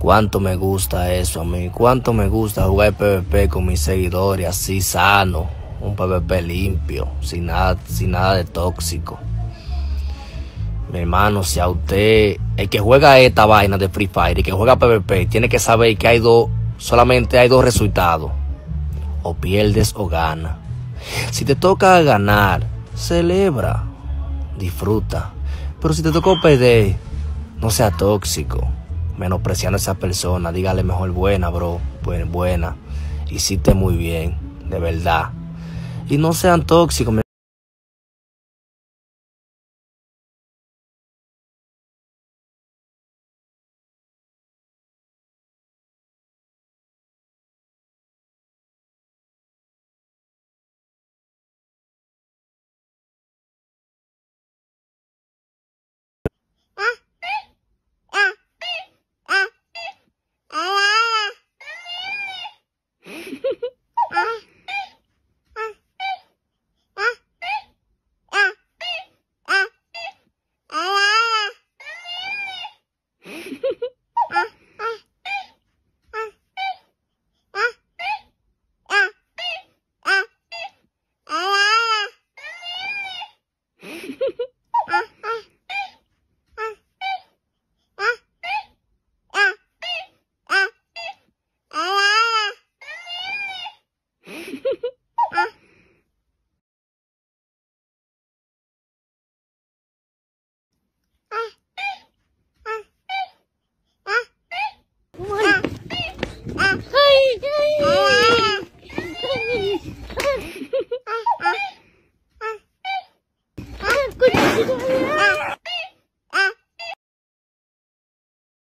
Cuánto me gusta eso a mí, cuánto me gusta jugar PvP con mis seguidores así sano, un PvP limpio, sin nada de tóxico. Mi hermano, si a usted, el que juega esta vaina de Free Fire y que juega PvP, tiene que saber que solamente hay dos resultados: o pierdes o ganas. Si te toca ganar, celebra, disfruta. Pero si te tocó perder, no sea tóxico, menospreciando a esa persona. Dígale mejor buena, bro, buena, hiciste muy bien, de verdad. Y no sean tóxicos.